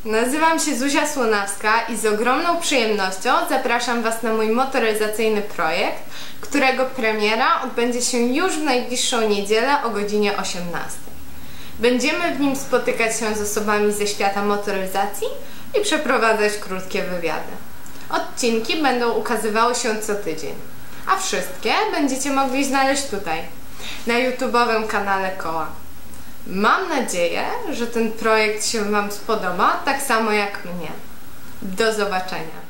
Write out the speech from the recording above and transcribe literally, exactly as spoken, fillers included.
Nazywam się Zuzia Słonawska i z ogromną przyjemnością zapraszam Was na mój motoryzacyjny projekt, którego premiera odbędzie się już w najbliższą niedzielę o godzinie osiemnastej. Będziemy w nim spotykać się z osobami ze świata motoryzacji i przeprowadzać krótkie wywiady. Odcinki będą ukazywały się co tydzień, a wszystkie będziecie mogli znaleźć tutaj, na YouTube'owym kanale Koła. Mam nadzieję, że ten projekt się Wam spodoba, tak samo jak mnie. Do zobaczenia!